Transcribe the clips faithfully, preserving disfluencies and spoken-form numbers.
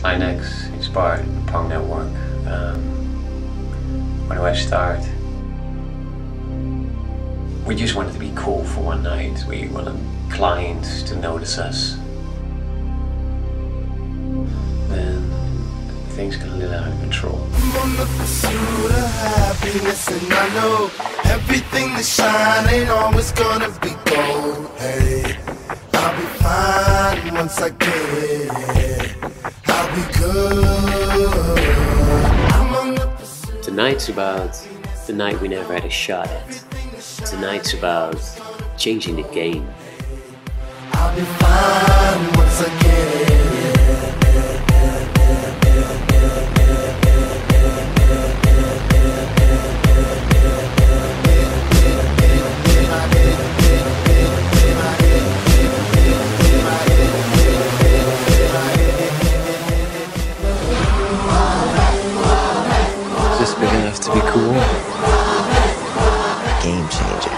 Hi next, it's Bart, the Pong Network. Um, where do I start? We just wanted to be cool for one night. We wanted clients to notice us. Then things got a little out of control. I'm on the pursuit of happiness, and I know everything that shine ain't always gonna be gold. Hey, I'll be fine once I get it. I'll be good. I'm on the pursuit. Tonight's about the night we never had a shot at. Tonight's about changing the game. I'll be fine once I get it. Is this big enough to be cool? Game changer.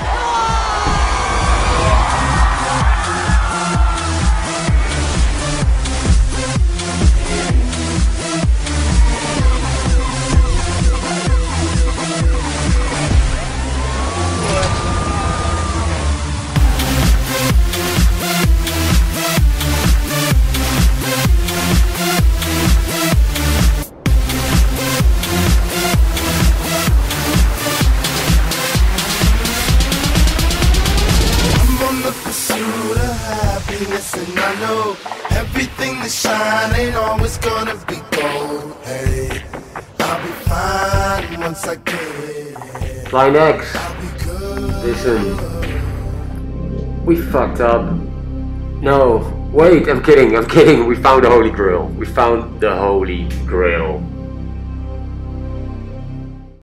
And I know everything that shine ain't always gonna be gold. Hey, I'll be fine once I get it. Line X, I'll be good. listen, we fucked up. No, wait, I'm kidding, I'm kidding. We found the Holy Grail. We found the Holy Grail.